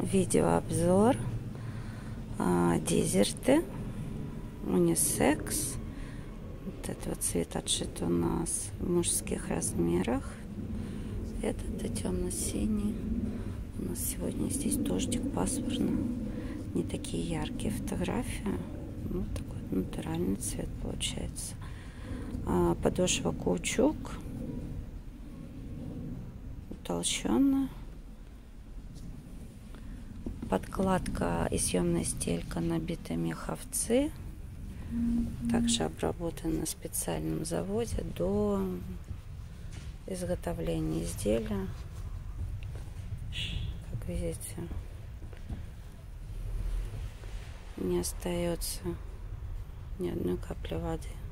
Видеообзор дезерты унисекс. Вот этот вот цвет отшит у нас в мужских размерах. Этот темно-синий. У нас сегодня здесь дождик, пасмурно. Не такие яркие фотографии. Ну, такой натуральный цвет получается. Подошва каучук. Утолщенная. Подкладка и съемная стелька набиты меховцы. Также обработаны на специальном заводе до изготовления изделия. Как видите, не остается ни одной капли воды.